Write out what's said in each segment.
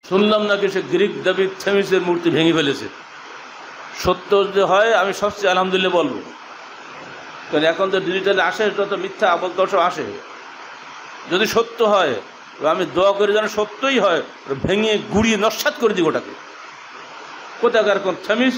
শুনলাম নাকি সে গ্রিক দেবী থেমিসের মূর্তি ভেঙে ফেলেছে। সত্য যদি হয় আমি সবচেয়ে আলহামদুলিল্লাহ বলবো, কারণ এখন তো ডিজিটালে আসে, যত মিথ্যা আবল দর্শক আসে। যদি সত্য হয় আমি দোয়া করি যেন সত্যই হয়, ভেঙে গুড়িয়ে নস্যাৎ করে দিই ওটাকে। কোথাকার কোন থেমিস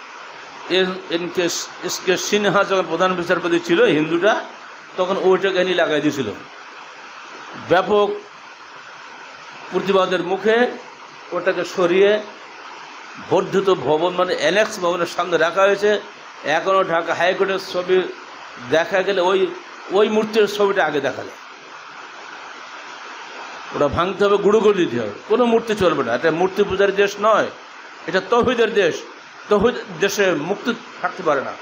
এসকে সিনহা যখন প্রধান বিচারপতি ছিল হিন্দুটা, তখন ওইটাকে এনে লাগাই দিয়েছিল। ব্যাপক প্রতিবাদের মুখে ওটাকে সরিয়ে বর্ধিত ভবন মানে অ্যানেক্স ভবনের সামনে রাখা হয়েছে। এখনও ঢাকা হাইকোর্টের ছবি দেখা গেলে ওই মূর্তির ছবিটা আগে দেখা যায়। ওটা ভাঙতে হবে, গুঁড়ো করে দিতে হবে, কোনো মূর্তি চলবে না। এটা মূর্তি পূজার দেশ নয়, এটা তৌহিদের দেশ। তৌহিদ দেশে মুক্তি থাকতে পারে না।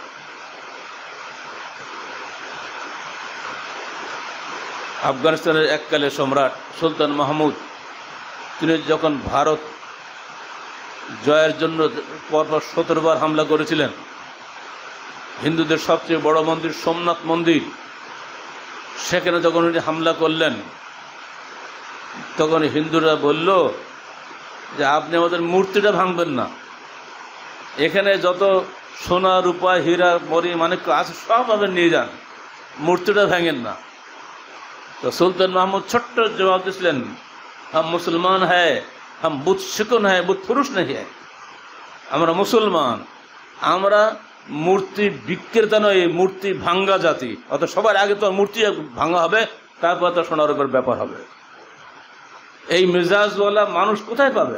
আফগানিস্তানের এককালে সম্রাট সুলতান মাহমুদ, তিনি যখন ভারত জয়ের জন্য পরপর 17 বার হামলা করেছিলেন, হিন্দুদের সবচেয়ে বড় মন্দির সোমনাথ মন্দির, সেখানে যখন উনি হামলা করলেন, তখন হিন্দুরা বলল যে আপনি আমাদের মূর্তিটা ভাঙবেন না, এখানে যত সোনা রূপা হীরা মরি মানিক্য আছে সব আপনি নিয়ে যান, মূর্তিটা ভাঙেন না। তো সুলতান মাহমুদ ছোট্ট জবাব দিয়েছিলেন, হাম মুসলমান হ্যায়, হাম বুত শিকুন হ্যায়, বুত পুরুষ নেই হ্যায়। আমরা মুসলমান, আমরা মূর্তি বিক্রেতা নয়, মূর্তি ভাঙ্গা জাতি। অত সবার আগে তো মূর্তি ভাঙা হবে, তারপর তো সোনার উপর ব্যাপার হবে। এই মেজাজওয়ালা মানুষ কোথায় পাবে?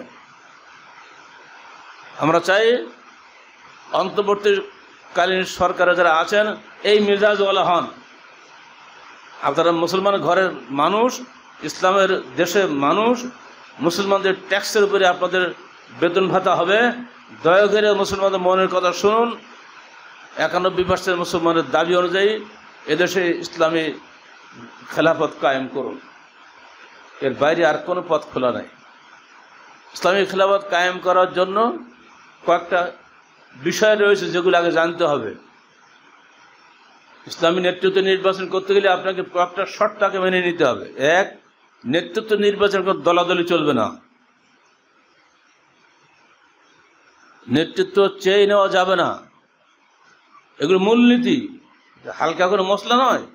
আমরা চাই অন্তর্বর্তীকালীন সরকারে যারা আছেন এই মেজাজওয়ালা হন। আপনারা মুসলমান ঘরের মানুষ, ইসলামের দেশের মানুষ, মুসলমানদের ট্যাক্সের উপরে আপনাদের বেতন ভাতা হবে। দয়া করে মুসলমানদের মনের কথা শুনুন। 91% মুসলমানের দাবি অনুযায়ী এদেশে ইসলামী খেলাফত কায়েম করুন, এর বাইরে আর কোনো পথ খোলা নাই। ইসলামী খেলাফত কায়েম করার জন্য কয়েকটা বিষয় রয়েছে যেগুলো আগে জানতে হবে। ইসলামী নেতৃত্ব নির্বাচন করতে গেলে আপনাকে কয়েকটা শর্তকে মেনে নিতে হবে। এক, নেতৃত্ব নির্বাচন করে দলাদলি চলবে না, নেতৃত্ব চেয়ে নেওয়া যাবে না, এগুলো মূলনীতি, হালকা করে মশলা নয়।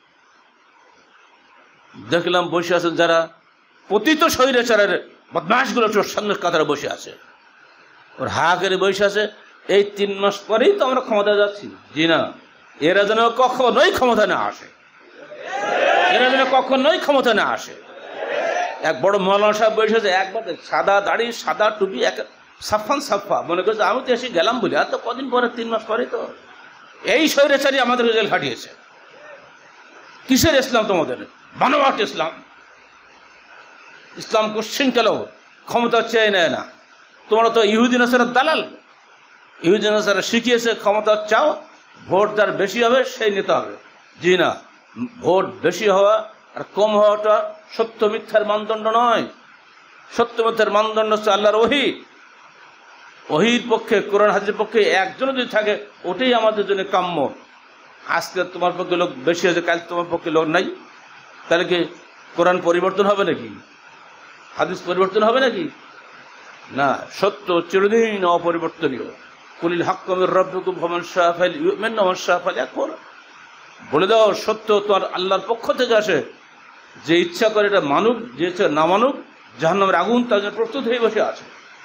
দেখলাম বসে আছেন যারা পতিত স্বৈরাচারের বদমাশগুলো সামনের কাতারে বসে আছে, ওর হা করে বসে আছে, এই 3 মাস পরেই তো আমরা ক্ষমতা যাচ্ছি। জি না, এরা যেন কখনোই ক্ষমতা না আসে, এরা যেন কখনোই ক্ষমতা না আসে। এক বড় মৌলানা সাহেব বসে আছে, একবার সাদা দাড়ি সাদা টুপি, এক সাফান সাফা, মনে করছে আমি তো এসে গেলাম বলে, আর তো কদিন পরে 3 মাস পরে তো এই স্বৈরাচারী আমাদের জেল খাটিয়েছে। কিসের ইসলাম তোমাদের? বানোয়াট ইসলাম। ইসলাম কোশ্চিন কেন ক্ষমতা চেয়ে নেয় না? তোমরা তো ইহুদি নাসারার দালাল। ইহুদি নাসারা শিখিয়েছে ক্ষমতা চাও, ভোট যার বেশি হবে সেই নিতে হবে। জি না, ভোট বেশি হওয়া আর কম হওয়াটা সত্য মিথ্যার মানদণ্ড নয়। সত্য মিথ্যার মানদণ্ড হচ্ছে আল্লাহর ওহী। ওহীর পক্ষে, কোরআন হাদিসের পক্ষে একজন যদি থাকে, ওটাই আমাদের জন্য কাম্য। আজকে তোমার পক্ষে লোক বেশি আছে, কাল তোমার পক্ষে লোক নাই, তাহলে কি কোরআন পরিবর্তন হবে নাকি? হাদিস পরিবর্তন হবে নাকি? না, সত্য চিরদিন অপরিবর্তনীয়। কুলিল হাক্কু মির রাব্বিকুম ফামান শাআ ফালইউমিন ওয়া মান শাআ ফালইয়াকফুর। বলে দাও সত্য তোমার আল্লাহর পক্ষ থেকে আসে, যে ইচ্ছা করে এটা মানুক, যে ইচ্ছা না মানুক, জাহান্নামের আগুন তার জন্য প্রস্তুত হয়ে বসে আছে।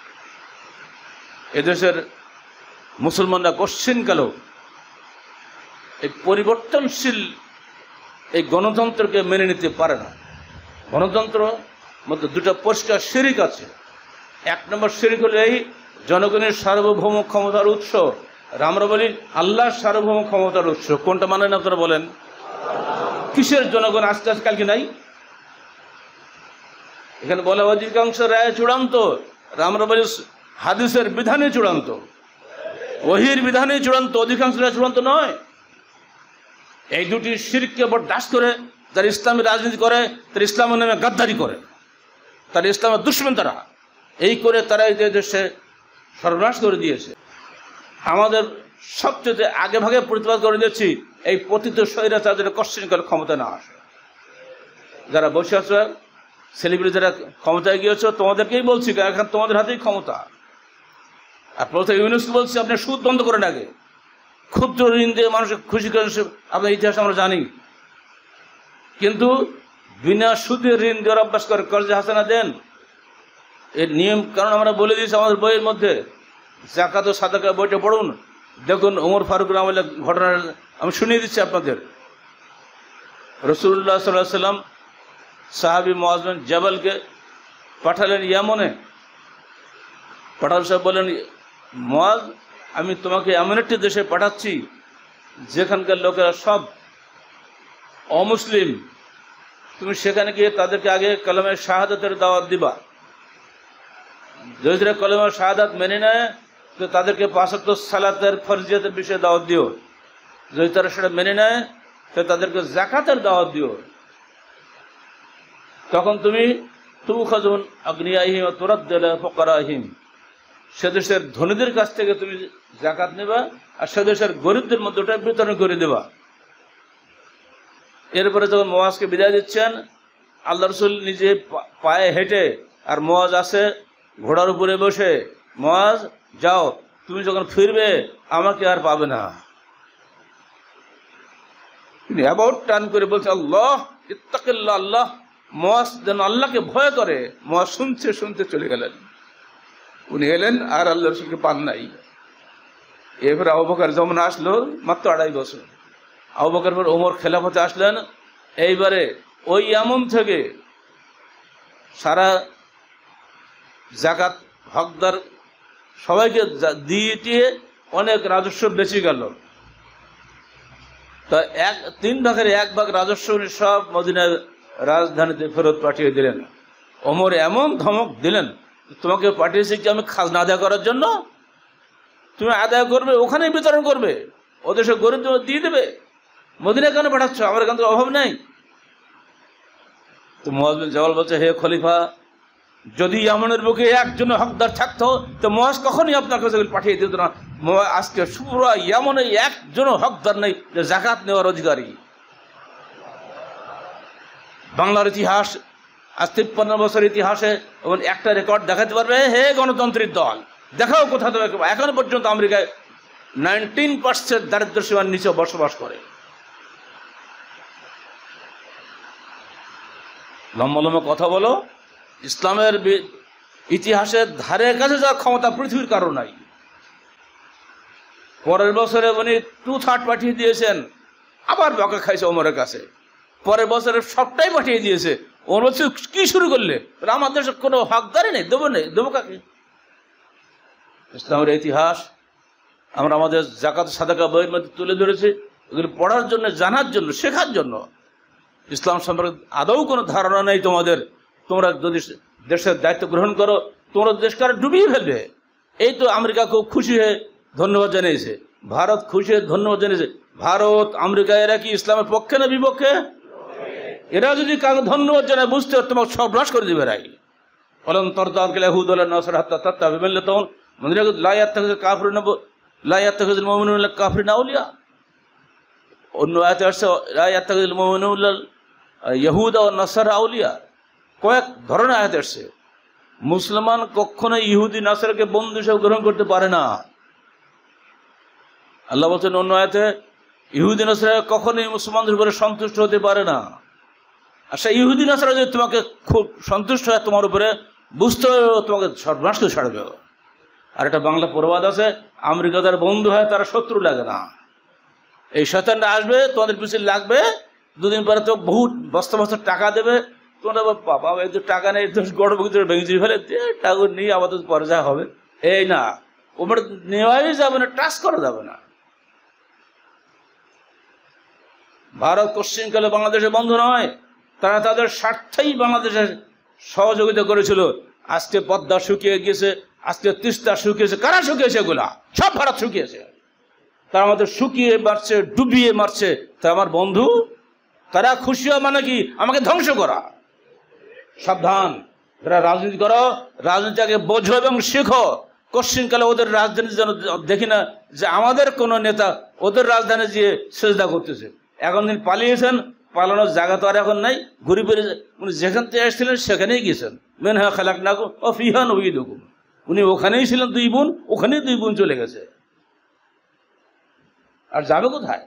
এদেশের মুসলমানরা কোশ্চিনকাল এই পরিবর্তনশীল এই গণতন্ত্রকে মেনে নিতে পারে না। গণতন্ত্র মধ্যে 2টা পরিষ্কার শিরিক আছে। 1 নম্বর শিরিক হলো এই জনগণের সার্বভৌম ক্ষমতার উৎস। আমরা বলি আল্লাহর সার্বভৌম ক্ষমতার উৎস। কোনটা মানেন আপনারা বলেন? কিসের জনগণ আজকে কালকে নাই? এখানে বলে অধিকাংশ রায় চূড়ান্ত, আমরা বলি হাদিসের বিধানে চূড়ান্ত, ওহীর বিধানে চূড়ান্ত, অধিকাংশ রায় চূড়ান্ত নয়। এই দুটি শিরককে বরদাস্ত করে যারা ইসলামী রাজনীতি করে, তারা ইসলামের নামে গাদ্দারি করে, তারা ইসলামের দুশমন। তারা এই করে তারা এই দেশে সর্বনাশ করে দিয়েছে। আমাদের সবচেয়ে আগে ভাগে প্রতিবাদ করে দিয়েছি এই পতিত স্বৈরাচার যারা কোশ্চিন করে ক্ষমতা না আসে। যারা বসে আছে সেলিব্রিটি যারা ক্ষমতায় গিয়েছ তোমাদেরকেই বলছি, এখন তোমাদের হাতেই ক্ষমতা। আর প্রথমে ইউনুসকে বলছি আপনি সুদ বন্ধ করেন আগে, ক্ষুদ্র ঋণ দিয়ে মানুষকে খুশি করেন, আপনার ইতিহাস আমরা জানি। কিন্তু বিনা সুদের ঋণ দেওয়ার অভ্যাস করে, কর্জে হাসানা দেন, এর নিয়ম কারণ আমরা বলে দিয়েছি আমাদের বইয়ের মধ্যে। জাকাত ও সাদাকা বইটা পড়ুন, দেখুন ওমর ফারুক আমলের ঘটনা আমি শুনিয়ে দিচ্ছি আপনাদের। রাসূলুল্লাহ সাল্লাল্লাহু আলাইহি ওয়াসাল্লাম সাহাবী মুআয বিন জাবালকে পাঠালেন ইয়ামনে। পাঠাল সাহেব বলেন, মুআয, আমি তোমাকে এমন একটি দেশে পাঠাচ্ছি যেখানকার লোকেরা সব অমুসলিম, তুমি সেখানে গিয়ে তাদেরকে আগে কালেমা শাহাদাতের দাওয়াত দিবা। যদি তারা কালেমা শাহাদাত মেনে নেয় তো তাদেরকে 5 ওয়াক্ত সালাতের ফরজিয়তের বিষয়ে দাওয়াত দিও। যদি তারা সেটা মেনে নেয় তো তাদেরকে যাকাতের দাওয়াত দিও। তখন তুমি তুখাযুন আগনিয়াহিম ওয়া তুরাদ্দু ইলা ফুকারাহিম, সে দেশের ধনীদের কাছ থেকে তুমি যাকাত নেবা আর সে দেশের গরিবদের মধ্যে ওটা বিতরণ করে দেবা। এরপরে যখন মুআজকে বিদায় দিচ্ছেন, আল্লাহ রাসূল নিজে পায়ে হেঁটে আর মুআজ আছে ঘোড়ার উপরে বসে, মুআজ যাও, তুমি যখন ফিরবে আমাকে আর পাবে না। তিনি অ্যাবাউট টার্ন করে বলছে, আল্লাহ ইত্তাকিল্লাহ, আল্লাহ। মুআজ যেন আল্লাহকে ভয় করে। মুআজ শুনতে শুনতে চলে গেলেন। উনি এলেন আর আল্লাহ রাসূলকে পান নাই। এরপরে আবু বকর যখন আসলো, মাত্র 2.5 বছর, আবু বকর পর ওমর খেলাফতে আসলেন। এইবারে ওই ইয়ামন থেকে সারা জাকাত হকদার সবাইকে দিয়ে অনেক রাজস্ব বেঁচে গেল। তা 3 ভাগের 1 ভাগ রাজস্ব উনি সব মদিনার রাজধানীতে ফেরত পাঠিয়ে দিলেন। ওমর এমন ধমক দিলেন, তোমাকে পাঠিয়েছি কি আমি খাজনা আদায় করার জন্য? তুমি আদায় করবে, ওখানেই বিতরণ করবে, ও দেশে গরিব দিয়ে দেবে। মদিনা কেন পাঠাচ্ছ? আমার এখান থেকে অভাব নেই। তো মুআজ বিন জাবাল বলছে, হে খলিফা, যদি ইয়ামনের বুকে একজন হকদার থাকতো তো মুআজ কখনই আপনার কাছে পাঠিয়ে দিত না। আজকে পুরো ইয়ামনে একজনও হকদার নেই যে যাকাত নেওয়ার অধিকারী। বাংলার ইতিহাস, আজ 53 বছর ইতিহাসে এবং একটা রেকর্ড দেখাতে পারবে, হে গণতন্ত্রের দল, দেখাও কোথা থেকে। এখনো পর্যন্ত আমেরিকায় 19% দারিদ্র সীমার নিচে বসবাস করে। লম্বা লম্বা কথা বলো, ইসলামের ইতিহাসের ধারে কাছে যাওয়ার ক্ষমতা পৃথিবীর কারো নাই। পরের বছরে উনি 2/3 পাঠিয়ে দিয়েছেন, আবার বকা খাইছে ওমরের কাছে। পরের বছরে সবটাই পাঠিয়ে দিয়েছে। ওমর বলছে, কি শুরু করলে? আমার দেশে কোনো হকদারই নেই, দেবো কাকে? ইসলামের ইতিহাস আমরা আমাদের যাকাত সাদাকা বইয়ের মধ্যে তুলে ধরেছি, এগুলো পড়ার জন্য, জানার জন্য, শেখার জন্য। ইসলাম সম্পর্কে আদৌ কোনো ধারণা নেই তোমাদের। তোমরা যদি দেশের দায়িত্ব গ্রহণ করো, তোমরা দেশকে আর ডুবিয়ে ফেলবে। এই তো আমেরিকা খুব খুশি হয়ে ধন্যবাদ জানিয়েছে, ভারত খুশি হয়ে ধন্যবাদ জানিয়েছে। ভারত, আমেরিকা এরা কি ইসলামের পক্ষে না বিপক্ষে? এরা যদি কাউকে ধন্যবাদ জানায়, বুঝতে তোমাকে সর্বনাশ করে দেবে। রাই বলেন তরতাল হুদুল্লাহ নসর হাত্তা তাত্তা বিমেল্লে তখন মন্দিরা লাইয়াত থেকে কাফরি নব লাইয়াত থেকে মুমিনুল কাফরি নাউলিয়া। অন্য আয়াতে আসছে লাইয়াত থেকে মুমিনুল ইহুদা ও নাসারা আউলিয়া। কয়েক ধরনের আয়াত আসছে। মুসলমান কখনো ইহুদি নাসারাকে বন্ধু হিসেবে গ্রহণ করতে পারে না। আল্লাহ বলছেন অন্য আয়াতে, ইহুদি নাসারা কখনোই মুসলমানদের উপরে সন্তুষ্ট হতে পারে না। আচ্ছা, ইহুদি নাসারা যদি তোমাকে খুব সন্তুষ্ট হয় তোমার উপরে, বুঝতে হবে তোমাকে সর্বনাশ করে ছাড়বে। আর একটা বাংলা প্রবাদ আছে, আমেরিকা যারা বন্ধু হয় তারা শত্রু লাগে না। এই শয়তানটা আসবে, তোমাদের পিছনে লাগবে, 2 দিন পরে তো বহুত বস্তা বস্তা টাকা দেবে। তোমরা বাবা এই তো টাকা নেই, গড় ভিতরে ভেঙে ফেলে টাকা নিয়ে আবার তো পরে যা হবে। এই না, ওপরে নেওয়াই যাবে না, টাচ করা যাবে না। ভারত পশ্চিমকালে বাংলাদেশের বন্ধু নয়, তারা তাদের স্বার্থেই বাংলাদেশের সহযোগিতা করেছিল। আজকে পদ্মা শুকিয়ে গিয়েছে, আজকে তিস্তা শুকিয়েছে। কারা শুকিয়েছে? এগুলা সব ভারত শুকিয়েছে। তারা আমাদের শুকিয়ে মারছে, ডুবিয়ে মারছে। তা আমার বন্ধু, তারা খুশি হয় মানে কি? আমাকে ধ্বংস করা। সাবধান, যারা রাজনীতি করো, রাজনীতিকে বোঝো এবং শেখো। পশ্চিমকালে ওদের রাজধানী যেন দেখি না যে আমাদের কোনো নেতা ওদের রাজধানী গিয়ে সেজদা করতেছে। এখন দিন পালিয়েছেন, পালানোর জায়গা তো আর এখন নাই, ঘুরে ফিরে উনি যেখান থেকে এসেছিলেন সেখানেই গিয়েছেন। মিনহা খালাকনাকুম ওয়া ফিহা নুঈদুকুম, উনি ওখানেই ছিলেন 2 বোন, ওখানেই 2 বোন চলে গেছে, আর যাবে কোথায়?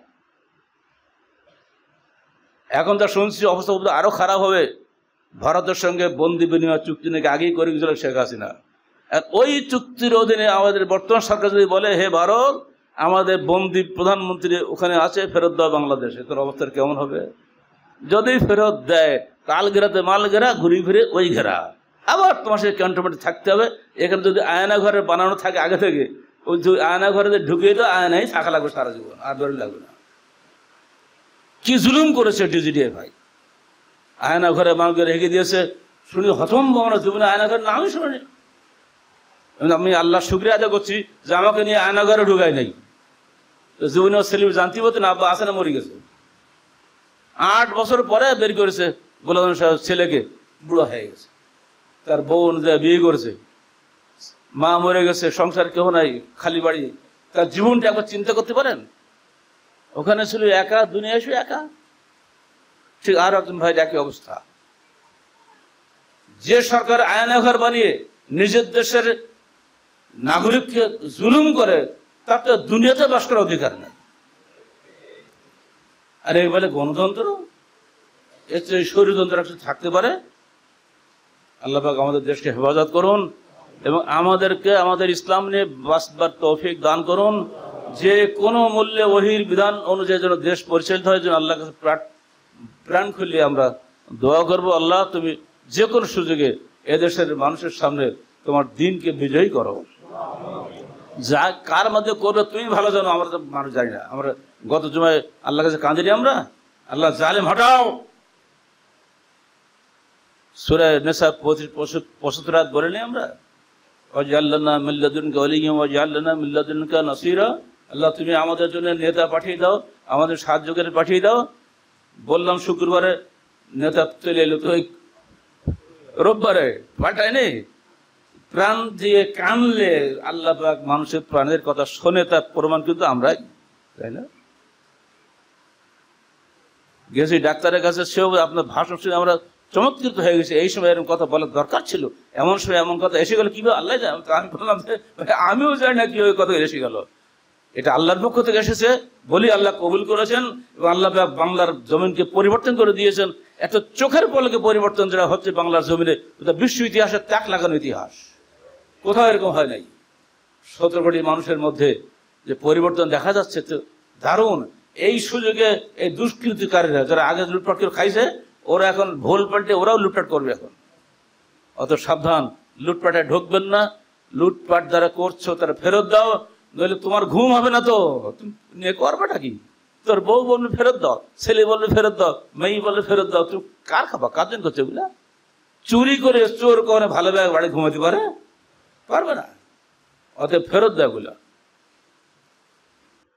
এখন যা শুনছি অবস্থা আরো খারাপ হবে। ভারতের সঙ্গে বন্দি বিনিময় চুক্তি নাকি আগেই করে গেছিল শেখ হাসিনা, আর ওই চুক্তির অধীনে আমাদের বর্তমান সরকার যদি বলে হে ভারত আমাদের বন্দি প্রধানমন্ত্রী ওখানে আছে, ফেরত দাও বাংলাদেশে, তোর অবস্থা কেমন হবে? যদি ফেরত দেয় কাল ঘেরাতে মাল ঘেরা, ঘুরি ফিরে ওই ঘেরা, আবার তোমার সাথে ক্যান্টনমেন্টে থাকতে হবে। এখানে যদি আয়না ঘরে বানানো থাকে আগে থেকে, ওই আয়না ঘরে ঢুকিয়ে তো আয়নাই থাকা লাগবে সারা জীবন, আর বেরোলে লাগবে না। কি জুলুম করেছে ডিজিডিএ ভাই, আয়না ঘরে মানুষকে রেখে দিয়েছে। শুনি হতম্ব, আমরা জীবনে আয়না ঘরে নামই শুনি। আমি আল্লাহ শুকরিয়া আদায় করছি যে আমাকে নিয়ে আয়না ঘরে ঢুকাই নাই। জীবনে সেলিম জানতে হতো না, আব্বা আছে না মরে গেছে। 8 বছর পরে বের করেছে গোলাম সাহেব ছেলেকে, বুড়ো হয়ে গেছে, তার বোন যে বিয়ে করেছে, মা মরে গেছে, সংসার কেউ নাই, খালি বাড়ি। তার জীবনটা একবার চিন্তা করতে পারেন? ওখানে ছিল একা, দুনিয়া এসে একা। ঠিক আর একজন ভাইয়ের একই অবস্থা। যে সরকার আয়নাঘর বানিয়ে নিজের দেশের নাগরিককে জুলুম করে, তার তো দুনিয়াতে বাস করার অধিকার নেই। আর এই বলে গণতন্ত্র, এর চেয়ে স্বৈরতন্ত্র থাকতে পারে? আল্লাহ পাক আমাদের দেশকে হেফাজত করুন এবং আমাদেরকে আমাদের ইসলাম নিয়ে বাঁচবার তৌফিক দান করুন। যে কোনো মূল্যে ওহির বিধান অনুযায়ী যেন দেশ পরিচালিত হয়, যেন আল্লাহর কাছে প্রাণ খুলিয়ে আমরা দোয়া করবো, আল্লাহ তুমি যে কোনো সুযোগে এদেশের মানুষের সামনে তোমার দিনকে বিজয়ী করো। যা কার মধ্যে করবে তুমি ভালো জানো, আমরা তো মানুষ জানি না। আমরা গত জুমায় আল্লাহর কাছে কাঁদিনি আমরা, আল্লাহ জালেম হটাও। সূরা নিসা 75 আয়াত বলেনি আমরা, ওয়াজআলনা মিন লাদুনকা ওয়ালিয়্যা ওয়াজআলনা মিন লাদুনকা নাসীরা, আল্লাহ তুমি আমাদের জন্য নেতা পাঠিয়ে দাও, আমাদের সাহায্যকারী পাঠিয়ে দাও। বললাম শুক্রবারে নেতা চলে এলো, তো রোববারে পাঠায়নি। প্রাণ দিয়ে কানলে আল্লাহ পাক মানুষের প্রাণের কথা শোনে, তার প্রমাণ কিন্তু আমরাই, তাই না? গেছি ডাক্তারের কাছে, সেও আপনার ভাষণ শুনে আমরা চমৎকৃত হয়ে গেছে। এই সময় এরকম কথা বলার দরকার ছিল, এমন সময় এমন কথা এসে গেল কিভাবে আল্লাহ জানে। আমি বললাম আমিও জানি না কিভাবে কথা এসে গেল। এটা আল্লাহর পক্ষ থেকে এসেছে বলি আল্লাহ কবুল করেছেন এবং আল্লাহ বাংলার জমিনকে পরিবর্তন করে দিয়েছেন। একটা চোখের পলকে পরিবর্তন যেটা হচ্ছে বাংলার জমিনে, ওটা বিশ্ব ইতিহাসের তাক লাগানো ইতিহাস, কোথাও এরকম হয় নাই। 17 কোটি মানুষের মধ্যে যে পরিবর্তন দেখা যাচ্ছে তো দারুণ। এই সুযোগে এই দুষ্কৃতিকারীরা যারা আগে লুটপাট করে খাইছে, ওরা এখন ভোল পাল্টে ওরাও লুটপাট করবে এখন। অত সাবধান, লুটপাটে ঢুকবেন না। লুটপাট যারা করছো তারা ফেরত দাও, নইলে তোমার ঘুম হবে না। তো তুমি নিয়ে করবেটা কি? তোর বউ বলবে ফেরত দাও, ছেলে বলবে ফেরত দাও, মেয়ে বলবে ফেরত দাও। তুমি কার খাবা? কার্জন করছে এগুলা? চুরি করে চোর করে ভালোভাবে বাড়ি ঘুমাতে পারবে না। অতএব ফেরত দাও এগুলা।